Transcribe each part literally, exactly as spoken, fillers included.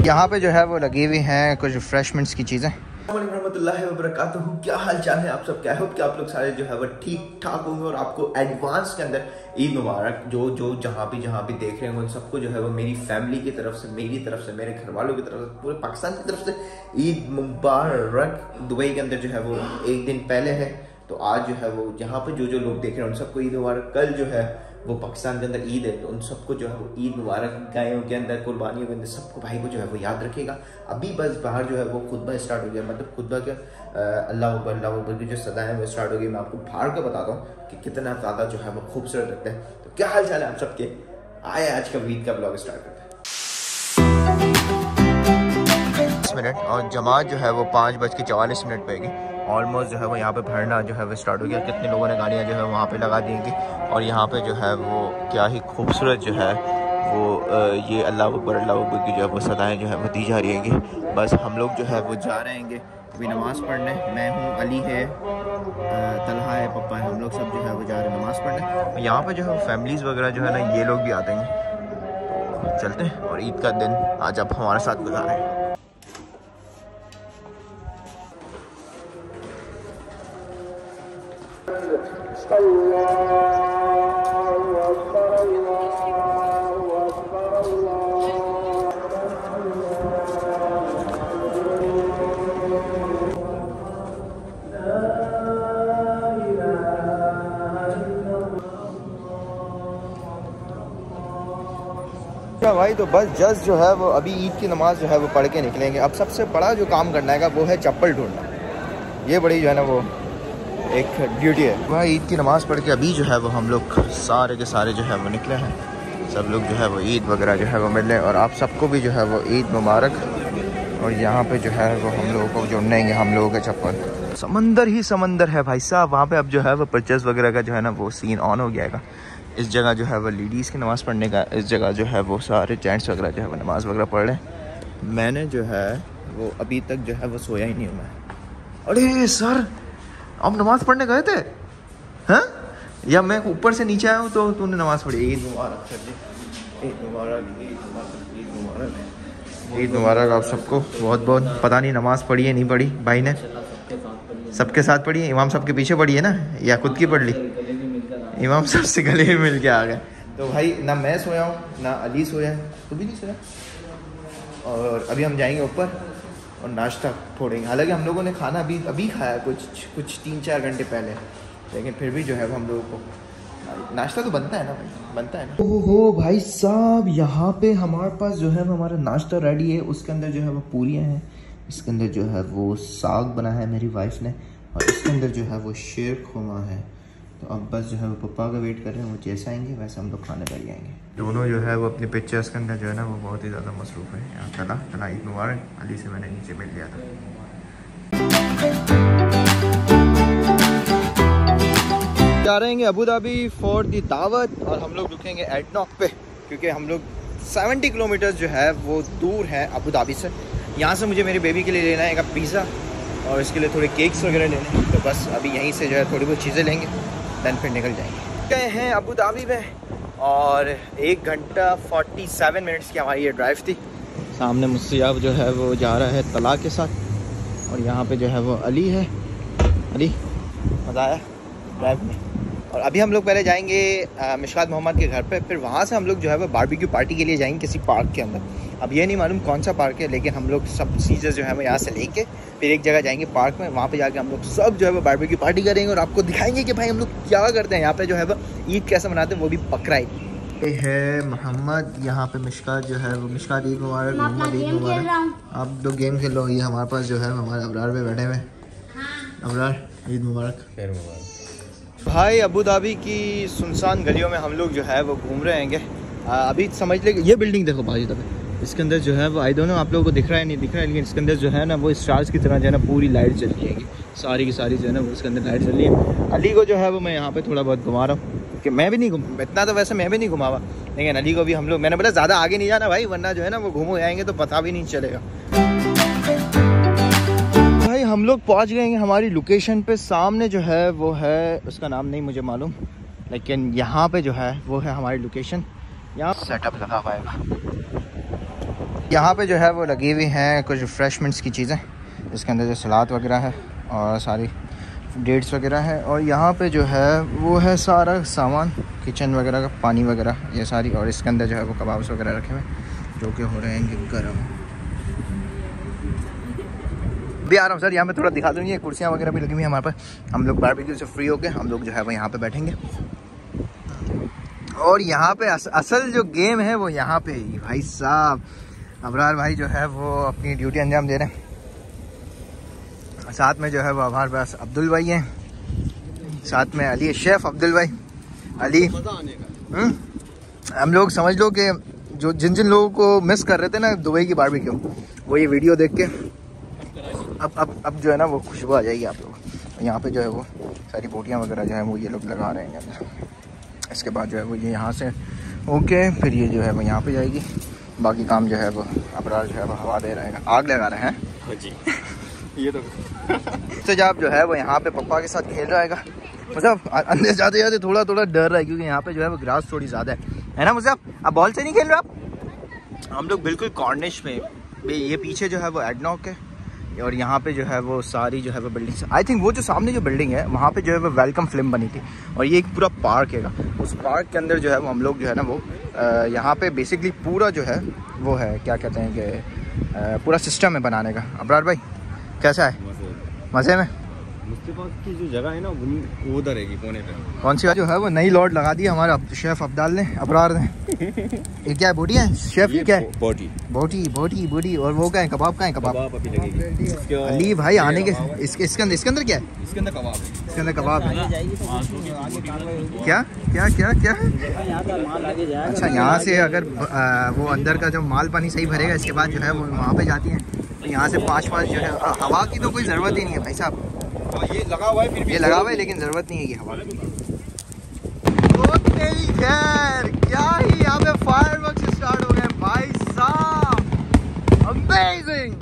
यहाँ पे जो है वो लगी हुई हैं कुछ रिफ्रेशमेंट्स की चीज़ें। रहमतुल्लाहि व बरकातहू। क्या हाल चाल है आप सब? क्या होप कि आप लोग सारे जो है वो ठीक ठाक होंगे और आपको एडवांस के अंदर ईद मुबारक। जो जो जहाँ भी जहाँ भी देख रहे हैं उन सबको जो है वो मेरी फैमिली की तरफ से, मेरी तरफ से, मेरे घर वालों की तरफ से, पूरे पाकिस्तान की तरफ से ईद मुबारक। दुबई के अंदर जो है वो एक दिन पहले है, तो आज जो है वो जहाँ पे जो जो लोग देख रहे हैं उन सबको ईद मुबारक। कल जो है वो पाकिस्तान के अंदर ईद है, तो उन सबको जो है वो ईद मुबारक। गायों के अंदर, कुर्बानियों के अंदर सबको भाई को जो है वो याद रखेगा। अभी बस बाहर जो है वो खुतबा स्टार्ट हो गया, मतलब खुतबा क्या, अल्लाह अकबर अल्लाह अकबर की जो सदा है वो स्टार्ट हो गई। मैं आपको बाहर का बताता हूँ कि कितना ज़्यादा जो है वो खूबसूरत लगता है। तो क्या हाल चाल है आप सबके? आए आज का ईद का ब्लॉग स्टार्ट करते हैं। मिनट और जमात जो है वो पाँच बज के चवालीस मिनट पे गई। ऑलमोस्ट जो है वो यहाँ पे भरना जो है वो स्टार्ट हो गया। कितने लोगों ने गाड़ियाँ जो है वहाँ पे लगा दी थी। और यहाँ पे जो है वो क्या ही खूबसूरत जो है वो ये अल्लाह अकबर अल्लाह अकबर की जो है वो सदाएँ जो है वो दी जा रही हैं। बस हम लोग जो है वो जा रहे हैं अभी नमाज़ पढ़ने। मैं हूँ, अली है, तलहा है, पप्पा है, हम लोग सब जो है वो जा रहे हैं नमाज़ पढ़ने। यहाँ पे जो है फैमिलीज़ वगैरह जो है ना ये लोग भी आते हैं। तो चलते हैं और ईद का दिन आज आप हमारे साथ गुजारें। भाई तो बस जस्ट जो है वो अभी ईद की नमाज जो है वो पढ़ के निकलेंगे। अब सबसे बड़ा जो काम करना है वो है चप्पल ढूंढना। ये बड़ी जो है ना वो एक ड्यूटी है। भाई ईद की नमाज़ पढ़ के अभी जो है वो हम लोग सारे के सारे जो है वो निकले हैं। सब लोग जो है वो ईद वगैरह जो है वो मिल रहे हैं। और आप सबको भी जो है वो ईद मुबारक। और यहाँ पे जो है वो हम लोगों को ढूंढेंगे हम लोगों के चप्पल। समंदर ही समंदर है भाई साहब। वहाँ पे अब जो है वो परचेस वगैरह का जो है ना वो सीन ऑन हो गया है। इस जगह जो है वो लेडीज़ की नमाज़ पढ़ने का, इस जगह जो है वो सारे जेंट्स वगैरह जो है वो नमाज़ वगैरह पढ़ रहे हैं। मैंने जो है वो अभी तक जो है वो सोया ही नहीं हूँ मैं। अरे सर आप नमाज़ पढ़ने गए थे? हाँ, या मैं ऊपर से नीचे आया हूँ तो तूने नमाज़ पढ़ी? ईद मुबारक सर जी, ईद मुबारक, ईद मुबारक, ईद मुबारक, ईद मुबारक आप सबको बहुत बहुत। पता नहीं नमाज़ पढ़ी है नहीं पढ़ी भाई ने? सबके साथ पढ़ी है। इमाम साहब के पीछे पढ़ी है ना, या खुद की पढ़ ली? इमाम साहब से गले में मिल के आ गए। तो भाई ना मैं सोया हूँ ना अली सोया है, तू भी नहीं सोया। और अभी हम जाएंगे ऊपर और नाश्ता फोड़ेंगे। हालांकि हम लोगों ने खाना अभी अभी खाया कुछ कुछ तीन चार घंटे पहले, लेकिन फिर भी जो है वो हम लोगों को नाश्ता तो बनता है ना भाई, बनता है ना। ओहो भाई साहब, यहाँ पे हमारे पास जो है वो हमारा नाश्ता रेडी है। उसके अंदर जो है वो पूरियाँ हैं, इसके अंदर जो है वो साग बना है मेरी वाइफ ने, और इसके अंदर जो है वो शेर खुमा है। तो अब बस जो है वो पप्पा का वेट कर रहे हैं। वो जैसे आएंगे वैसे हम लोग खाने बैठ जाएंगे। दोनों जो है वो अपनी पिक्चर्स के अंदर जो है ना वो बहुत ही ज़्यादा मसरूफ़ है। यहाँ चला चला ईद मुबारक। अली से मैंने नीचे मिल लिया था। जा रहे हैं अबू धाबी फॉर दी दावत। और हम लोग रुकेंगे एडनॉक पे, क्योंकि हम लोग सत्तर किलोमीटर जो है वो दूर है अबू धाबी से। यहाँ से मुझे मेरी बेबी के लिए लेना है एक पिज़्ज़ा और इसके लिए थोड़े केक्स वगैरह लेने हैं। तो बस अभी यहीं से जो है थोड़ी बहुत चीज़ें लेंगे, दैन फिर निकल जाएंगे। गए हैं अबू धाबी में और एक घंटा फोर्टी सेवन मिनट्स की हमारी ये ड्राइव थी। सामने मुझसे अब जो है वो जा रहा है तला के साथ, और यहाँ पे जो है वो अली है। अली मज़ा आया ड्राइव में। और अभी हम लोग पहले जाएंगे मिशकात मोहम्मद के घर पे, फिर वहाँ से हम लोग जो है वो बारबेक्यू पार्टी के लिए जाएंगे किसी पार्क के अंदर। अब ये नहीं मालूम कौन सा पार्क है, लेकिन हम लोग सब चीज़ें जो है वो यहाँ से लेके फिर एक जगह जाएंगे पार्क में। वहाँ पे जाके हम लोग सब जो है वो बारबेक्यू पार्टी करेंगे और आपको दिखाएंगे कि भाई हम लोग क्या करते हैं यहाँ पे, जो है वो ईद कैसे मनाते हैं, वो भी बकरा ईद। ये है मोहम्मद, यहाँ पे मिशकात जो है वो मिशकात ईद मुबारक, मोहम्मद ईद मुबारक। आप दो गेम खेल लो। ये हमारे पास जो है हमारे अबरार पे बैठे हुए। अबरार ईद मुबारक। खैर मुबारक भाई। अबू धाबी की सुनसान गलियों में हम लोग जो है वो घूम रहे हैं। अभी समझ ले ये बिल्डिंग देखो भाई, तब इसके अंदर जो है वो आई दोनों आप लोगों को दिख रहा है नहीं दिख रहा है, लेकिन इसके अंदर जो है ना वो स्टार्स की तरह जो है ना पूरी लाइट जल रही है। सारी की सारी जो है ना वो इसके अंदर लाइट जल रही है। अली को जो है वो मैं यहाँ पे थोड़ा बहुत घुमा रहा हूँ, कि मैं भी नहीं घूम इतना, तो वैसे मैं भी नहीं घुमा हुआ, लेकिन अली को भी हम लोग, मैंने बोला ज़्यादा आगे नहीं जाना भाई, वरना जो है ना वो घूमो जाएंगे तो पता भी नहीं चलेगा। भाई हम लोग पहुँच गए हैं हमारी लोकेशन पे। सामने जो है वो है, उसका नाम नहीं मुझे मालूम, लेकिन यहाँ पे जो है वो है हमारी लोकेशन। यहाँ सेटअप लगा हुआ है। यहाँ पे जो है वो लगी हुई हैं कुछ रिफ्रेशमेंट्स की चीज़ें, इसके अंदर जो सलाद वगैरह है और सारी डेट्स वगैरह है। और यहाँ पे जो है वो है सारा सामान किचन वगैरह का, पानी वगैरह ये सारी। और इसके अंदर जो है वो कबाब्स वगैरह रखे हुए जो कि हो रहे हैं गर्म। भी आ रहा हूँ सर, यहाँ पे थोड़ा दिखा दूँगी, कुर्सियाँ वगैरह भी लगी हुई हैं हमारे पास। हम लोग बारबेक्यू से फ्री होके हम लोग जो है वो यहाँ पे बैठेंगे। और यहाँ पे अस, असल जो गेम है वो यहाँ पे ही भाई साहब। अबरार भाई जो है वो अपनी ड्यूटी अंजाम दे रहे हैं, साथ में जो है वो हमारे पास अब्दुल भाई हैं, साथ में अली शेफ अब्दुल भाई अली। हुँ? हम लोग समझ लो कि जो जिन जिन लोगों को मिस कर रहे थे ना दुबई की बारबेक्यू, वो ये वीडियो देख के अब अब अब जो है ना वो खुशबू आ जाएगी आप लोग। यहाँ पे जो है वो सारी बोटियाँ वगैरह जो है वो ये लोग लगा रहे हैं अंदर। इसके बाद जो है वो ये यहाँ से ओके, फिर ये जो है वो यहाँ पे जाएगी। बाकी काम जो है वो अबरार जो है वो हवा दे रहेगा, आग लगा रहे हैं जी। ये तो तो जब जो है वो यहाँ पे पप्पा के साथ खेल रहेगा, मतलब अंदर जाते जाते थोड़ा थोड़ा डर रहा है क्योंकि यहाँ पे जो है वो ग्रास थोड़ी ज़्यादा है, है ना मुझे। अब बॉल से नहीं खेल रहे आप। हम लोग बिल्कुल कॉर्निश में, ये पीछे जो है वो एडनॉक है और यहाँ पे जो है वो सारी जो है वो बिल्डिंग्स। आई थिंक वो जो सामने जो बिल्डिंग है वहाँ पे जो है वो वेलकम फिल्म बनी थी और ये एक पूरा पार्क है। उस पार्क के अंदर जो है वो हम लोग जो है ना वो यहाँ पे बेसिकली पूरा जो है वो है क्या कहते हैं कि पूरा सिस्टम है बनाने का। अबरार भाई कैसा है? मज़े में। मुस्तफा की जो जगह है ना वो उधर है कोने पे। कौन सी बात जो है वो नई लॉट लगा दी हमारा शेफ अब्दाल ने, अबरार ने। ये क्या है? बोटी है शेफ? ये क्या है? बोटी बोटी बोटी बोटी। और वो क्या है? कबाब का है? कबाब अभी लगेगी। अली भाई आने के इसके इसके अंदर इसके अंदर क्या है? इसके अंदर कबाब है। इसके अंदर कबाब है। क्या क्या क्या क्या? अच्छा, यहाँ से अगर वो अंदर का जो माल पानी सही भरेगा इसके बाद जो है वो वहाँ पे जाती है। तो यहाँ से पाँच पाँच जो है हवा की तो कोई ज़रूरत ही नहीं है भाई साहब। ये लगा हुआ है, फिर ये लगा हुआ है लेकिन ज़रूरत नहीं है ये हवा की। तो तेरी खैर क्या ही यहाँ पे फायरवर्क्स स्टार्ट हो गए भाई साहब, अमेजिंग।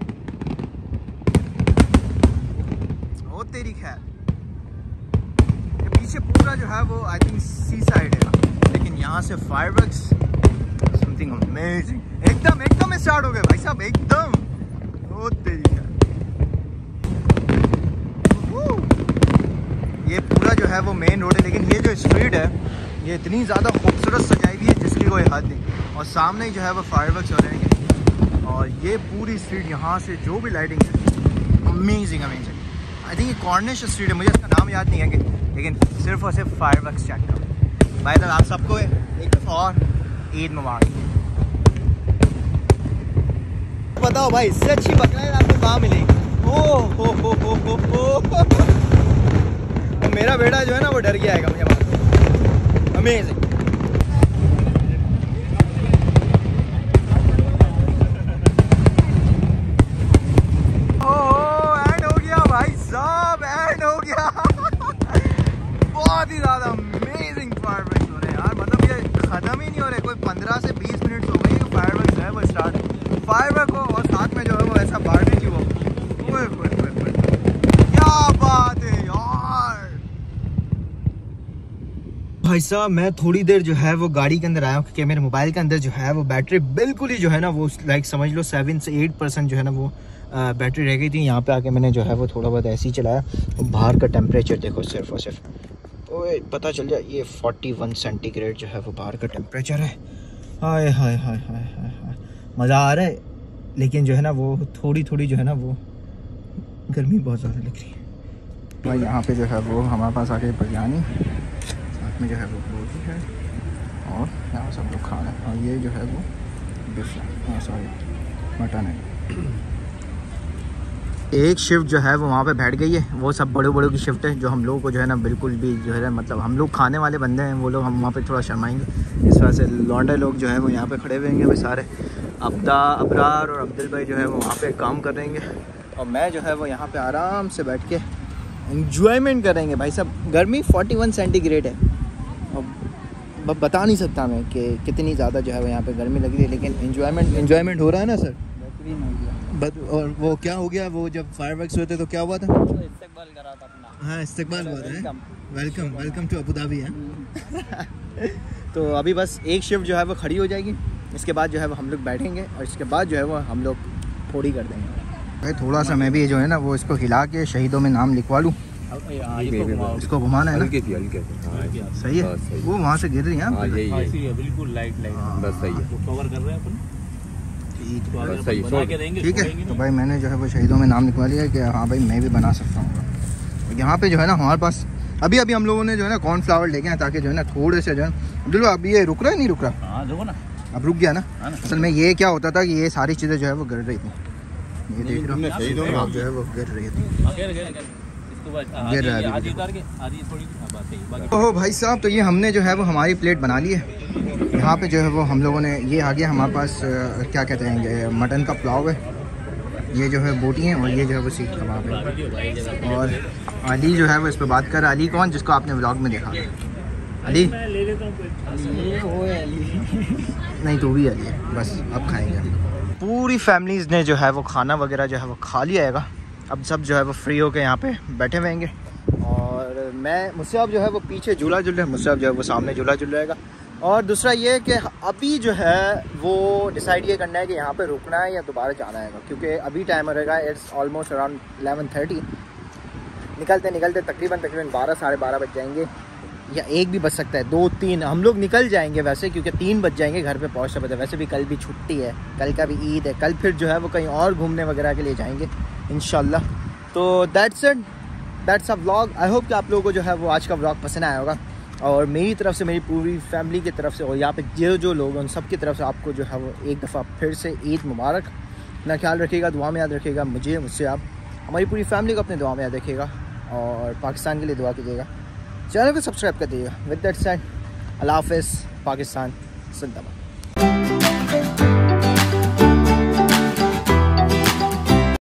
ओ तेरी खैर, ये पीछे पूरा जो है वो आई थिंक सी साइड है, लेकिन यहाँ से फायरवर्क्स समथिंग अमेजिंग। एकदम एकदम स्टार्ट हो गए भाई साहब, एकदम। ओ तेरी खैर, ये पूरा जो है वो मेन रोड है, लेकिन ये जो स्ट्रीट है ये इतनी ज़्यादा खूबसूरत सजाई हुई है जिसकी कोई हद नहीं। और सामने ही जो है वो फायरवर्क्स हो रहे हैं और ये पूरी स्ट्रीट यहाँ से जो भी लाइटिंग है अमेजिंग अमेजिंग। आई थिंक ये कॉर्निश स्ट्रीट है, मुझे इसका नाम याद नहीं है कि, लेकिन सिर्फ और सिर्फ फायरवर्क्स चेक करो भाई। तक आप सबको एक और ईद मुबारक। बताओ भाई, इससे अच्छी बकरा आपको कहाँ मिलेगी? ओ हो हो हो हो हो। मेरा बेटा जो है ना वो डर गया है मुझे बात। अमेजिंग। ओह एंड हो गया भाई साहब, एंड हो गया। बहुत ही ज़्यादा अमेजिंग फायरवर्क्स हो रहे हैं यार, मतलब ये ख़त्म ही नहीं हो रहे। कोई पंद्रह से बीस मिनट हो गई फायरवर्क्स है वो स्टार्ट, फायरवर्क हो और साथ में जो है वो ऐसा बारबेक्यू हो। क्या बात है यार भाई साहब। मैं थोड़ी देर जो है वो गाड़ी के अंदर आया हूँ क्योंकि मेरे मोबाइल के अंदर जो है वो बैटरी बिल्कुल ही जो है ना वो लाइक समझ लो सेवन से एट परसेंट जो है ना वो बैटरी रह गई थी। यहाँ पे आके मैंने जो है वो थोड़ा बहुत ऐसे ही चलाया। बाहर का टेम्परेचर देखो सिर्फ और सिर्फ, ओए पता चल जाए ये फोर्टी वन सेंटीग्रेड जो है वो बाहर का टेम्परेचर है। हाय हाय हाय हाय हाय, मज़ा आ रहा है। लेकिन जो है ना वो थोड़ी थोड़ी जो है ना वो गर्मी बहुत ज़्यादा लग रही है भाई। यहाँ पे जो है वो हमारे पास आ गई बिरयानी, साथ में जो है वो रोटी है और यहाँ सब लोग खा रहे हैं। और ये जो है वो बिफ है, हाँ सॉरी मटन है। एक शिफ्ट जो है वो वहाँ पे बैठ गई है, वो सब बड़े बड़ों की शिफ्ट है जो हम लोगों को जो है ना बिल्कुल भी जो है मतलब हम लोग खाने वाले बंदे हैं, वो लोग हम वहाँ पे थोड़ा शर्माएंगे। इस वजह से लौंडे लोग जो है वो यहाँ पे खड़े हुए हैं सारे। अब्दा अबरार और अब्दुल भाई जो है वो वहाँ पे काम कर रहे हैं और मैं जो है वो यहाँ पे आराम से बैठ के एंजॉयमेंट करेंगे भाई साहब। गर्मी इकतालीस सेंटीग्रेड है और बता नहीं सकता मैं कि कितनी ज़्यादा जो है वो यहाँ पे गर्मी लग रही है, लेकिन एंजॉयमेंट एंजॉयमेंट हो रहा है ना सर। बट और वो क्या हो गया, वो जब फायरवर्क्स हुए थे तो क्या हुआ था? इस्तेकबाल करा था अपना। हाँ इस्तेकबाल हुआ था, welcome welcome to Abu Dhabi है। तो अभी बस एक शिफ्ट जो है वो खड़ी हो जाएगी, इसके बाद जो है वो हम लोग बैठेंगे और इसके बाद जो है वो हम लोग थोड़ी कर देंगे। भाई थोड़ा सा मैं भी जो है ना वो इसको हिला के शहीदों में नाम लिखवा लूँ। इसको घुमाना है ना, सही है। वो वहाँ से गिर रही है बिल्कुल लाइट लाइट, बस सही है, कवर कर रहे हैं अपन। ठीक है, तो भाई मैंने जो है वो शहीदों में नाम लिखवा लिया कि हाँ भाई मैं भी बना सकता हूँ। यहाँ पे जो है ना हमारे पास अभी अभी हम लोगों ने जो है ना कॉर्नफ्लावर लेके आए ताकि जो है ना थोड़े से जो है अब्दुल्ला अब ये रुक रहा है नहीं रुक रहा? हाँ रुको ना, अब रुक गया ना। असल में ये क्या होता था कि ये सारी चीज़ें जो है वो गिर रही थी, ये देख रहे हो जो है वो गिर रही थी। ओह भाई साहब, तो ये हमने जो है वो हमारी प्लेट बना ली है। यहाँ पे जो है वो हम लोगों ने ये आ गया हमारे पास क्या कहते हैं मटन का पुलाव है, ये जो है बोटी हैं और ये जो है वो सीख कबाब है। और अली जो है वो इस पर बात कर रहा है। अली कौन? जिसको आपने व्लॉग में देखा। अली नहीं तो भी अली है, बस अब खाएंगे। पूरी फैमिलीज़ ने जो है वो खाना वगैरह जो है वो खा लिया है। अब सब जो है वो फ्री होकर यहाँ पे बैठे हुएंगे और मैं मुझसे जो है वो पीछे झूला झूल रहे हैं, मुझसे जो है वो सामने झूला झूल रहेगा। और दूसरा ये कि अभी जो है वो डिसाइड ये करना है कि यहाँ पे रुकना है या दोबारा जाना है, क्योंकि अभी टाइम रहेगा it's almost around eleven thirty. निकलते निकलते तकरीबन तकरीबन बारह साढ़े बारह बज जाएंगे या एक भी बज सकता है, दो तीन हम लोग निकल जाएंगे वैसे, क्योंकि तीन बज जाएंगे घर पे पहुँचते पहुँचते। वैसे भी कल भी छुट्टी है, कल का भी ईद है, कल फिर जो है वो कहीं और घूमने वगैरह के लिए जाएंगे इंशाल्लाह। तो that's it, that's a vlog. I hope कि आप लोगों को जो है वो आज का व्लॉग पसंद आया होगा और मेरी तरफ से, मेरी पूरी फैमिली की तरफ से और यहाँ पे जो जो लोग हैं उन सब की तरफ से आपको जो है वो एक दफ़ा फिर से ईद मुबारक। अपना ख्याल रखिएगा, दुआ में याद रखिएगा मुझे, मुझसे आप, हमारी पूरी फैमिली को अपने दुआ में याद रखिएगा और पाकिस्तान के लिए दुआ कीजिएगा। चैनल को सब्सक्राइब कर दीजिएगा। विद दैट सेड, अल्लाह हाफ़िज़, पाकिस्तान जिंदाबाद।